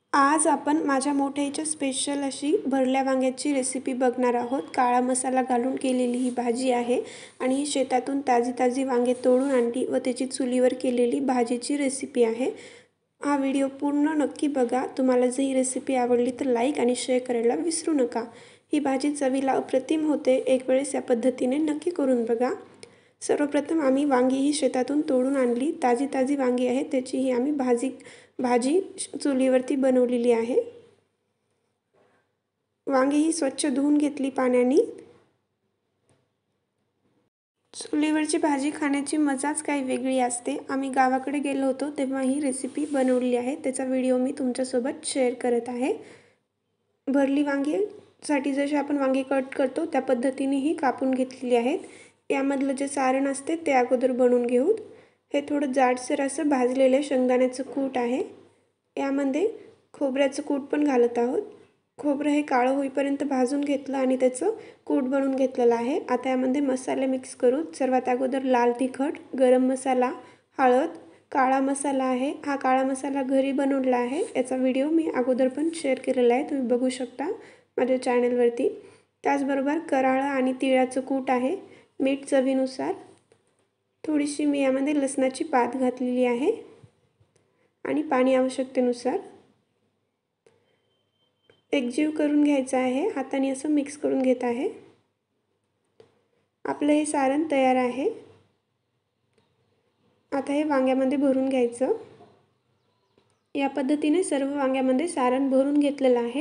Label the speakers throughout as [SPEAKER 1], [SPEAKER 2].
[SPEAKER 1] आज आपण माझ्या मोठ्याईच्या स्पेशल अशी भरल्या वांग्याची रेसिपी बघणार आहोत। काळा मसाला घालून केलेली ही भाजी आहे आणि ही शेतातून ताजी ताजी वांगे तोडून आणली व त्याची चुलीवर केलेली भाजीची रेसिपी आहे। हा व्हिडिओ पूर्ण नक्की बघा। तुम्हाला जर ही रेसिपी आवडली तर लाईक आणि शेअर करायला विसरू नका। ही भाजी चवीला अप्रतिम होते। एक वेळेस या पद्धतीने नक्की करून बघा। सर्वप्रथम आम्ही वांगी ही शेतातून तोडून आणली, ताजी ताजी वांगी आहेत, त्याची ही आम्ही भाजी चुलीवरती बनवलेली आहे। वांगी ही स्वच्छ धुवून घेतली पाण्याने। चुलीवरची भाजी खाण्याची मजाच काही वेगळी असते। आम्ही गावाकडे गेलो होतो तेव्हा ही रेसिपी बनवली आहे, त्याचा व्हिडिओ मी तुमच्यासोबत शेअर करत आहे। भरली वांगीसाठी जसे आपण वांगी कट करतो त्या पद्धतीने ही कापून घेतलेली आहेत। यामधलं जे सारण असते ते अगोदर बनवून घेऊ। हे थोडं जाडसर असं भाजलेले शेंगदाण्याचं कूट आहे। यामध्ये खोबऱ्याचं कूट पण घालत आहोत। खोबरं हे काळं होईपर्यंत भाजून घेतलं आणि त्याचं कूट बनवून घेतलेलं आहे। आता यामध्ये मसाले मिक्स करू। सर्वात अगोदर लाल तिखट, गरम मसाला, हळद, काळा मसाला आहे। हा काळा मसाला घरी बनवला आहे, याचा व्हिडिओ मी अगोदर पण शेअर केलेला आहे, तुम्ही बघू शकता माझ्या चॅनलवरती। त्याचबरोबर कराळा आणि तिळाचं कूट आहे, मीठ चवीनुसार, थोडीशी मी यामध्ये लसणाची पात घातलेली आहे आणि पाणी आवश्यकतेनुसार। एकजीव करून घ्यायचं आहे, हाताने असं मिक्स करून घेत आहे। आपलं हे सारण तयार आहे। आता हे वांग्यामध्ये भरून घ्यायचं। या पद्धतीने सर्व वांग्यामध्ये सारण भरून घेतलेलं आहे।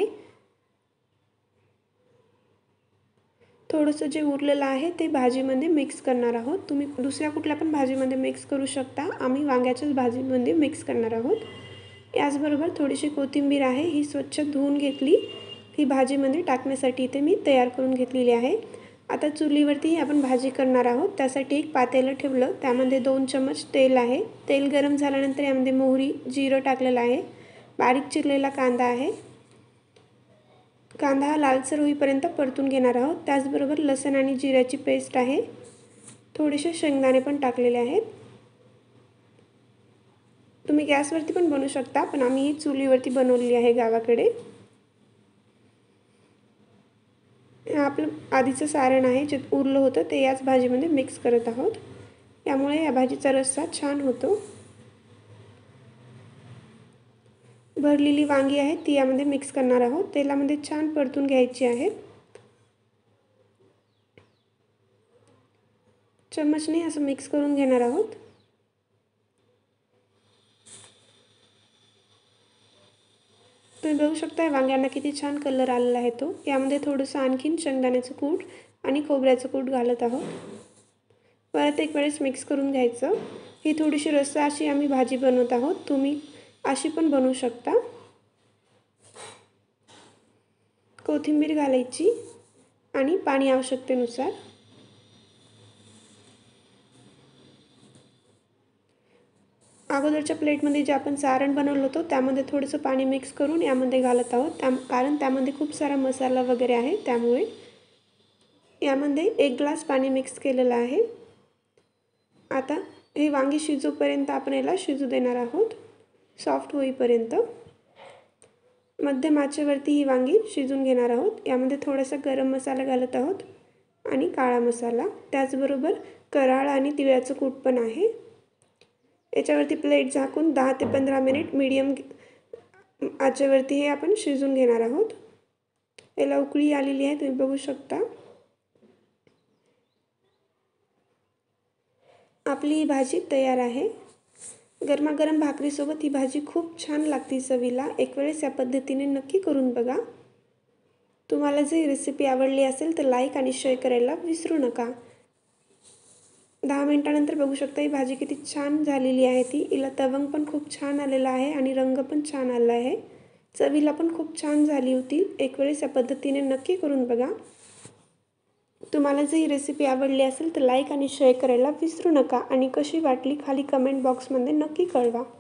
[SPEAKER 1] थोडंसं जे उरलेलं आहे ते भाजीमध्ये मिक्स करणार आहोत। तुम्ही दुसऱ्या कुठल्या पण भाजीमध्ये मिक्स करू शकता, आम्ही वांग्याच्याच भाजीमध्ये मिक्स करणार आहोत। याचबरोबर थोडीशी कोथिंबीर आहे, ही स्वच्छ धुवून घेतली, ही भाजीमध्ये टाकण्यासाठी इथे मी तयार करून घेतलेली आहे। आता चुलीवरती आपण भाजी करणार आहोत, त्यासाठी एक पातेलं ठेवलं, त्यामध्ये 2 चमच तेल आहे। तेल गरम झाल्यानंतर यामध्ये मोहरी, जिरं टाकलेलं आहे, बारीक चिरलेला कांदा आहे। कांदा हा लालसर होईपर्यंत परतून घेणार आहोत। त्याचबरोबर लसूण आणि जिऱ्याची पेस्ट आहे, थोडेसे शेंगदाणे पण टाकलेले आहेत। तुम्ही गॅसवरती पण बनवू शकता, पण आम्ही ही चुलीवरती बनवली आहे गावाकडे। आपलं आधीचं सारण आहे जे उरलं होतं ते याच भाजीमध्ये मिक्स करत आहोत, त्यामुळे या भाजीचा रस्सा छान होतो। भरलेली वांगी आहेत ती यामध्ये मिक्स करणार आहोत, तेलामध्ये छान परतून घ्यायची आहेत। चम्मचने असं मिक्स करून घेणार आहोत। तुम्ही बघू शकता वांग्यांना किती छान कलर आलेला आहे तो। यामध्ये थोडंसं आणखीन शेंगदाण्याचं कूट आणि खोबऱ्याचं कूट घालत आहोत। परत एक वेळेस मिक्स करून घ्यायचं। ही थोडीशी रस्सा अशी आम्ही भाजी बनवत आहोत, तुम्ही अशी पण बनवू शकता। कोथिंबीर घालायची आणि पाणी आवश्यकतेनुसार। अगोदरच्या प्लेटमध्ये जे आपण सारण बनवलं होतं त्यामध्ये थोडंसं पाणी मिक्स करून यामध्ये घालत आहोत, कारण त्यामध्ये खूप सारा मसाला वगैरे आहे, त्यामुळे यामध्ये 1 ग्लास पाणी मिक्स केलेलं आहे। आता हे वांगी शिजोपर्यंत आपण याला शिजू देणार आहोत, सॉफ्ट होईपर्यंत। मध्यम आचेवरती ही वांगी शिजून घेणार आहोत। यामध्ये थोडासा गरम मसाला घालत आहोत आणि काळा मसाला, त्याचबरोबर कराळ आणि तिळाचं कूट पण आहे। याच्यावरती प्लेट झाकून 10 ते 15 मिनिट मीडियम आचेवरती हे आपण शिजून घेणार आहोत। याला उकळी आलेली आहे, तुम्ही बघू शकता। आपली ही भाजी तयार आहे। गरमागरम भाकरीसोबत ही भाजी खूप छान लागते चवीला। एक वेळेस या पद्धतीने नक्की करून बघा। तुम्हाला जर ही रेसिपी आवडली असेल तर लाईक आणि शेअर करायला विसरू नका। 10 मिनिटानंतर बघू शकता ही भाजी किती छान झालेली आहे ती। हिला तवंग पण खूप छान आलेला आहे आणि रंग पण छान आला आहे, चवीला पण खूप छान झाली होती। एक वेळेस या पद्धतीने नक्की करून बघा। तुम्हाला जर ही रेसिपी आवडली असेल तर लाईक आणि शेअर करायला विसरू नका आणि कशी वाटली खाली कमेंट बॉक्समध्ये नक्की कळवा।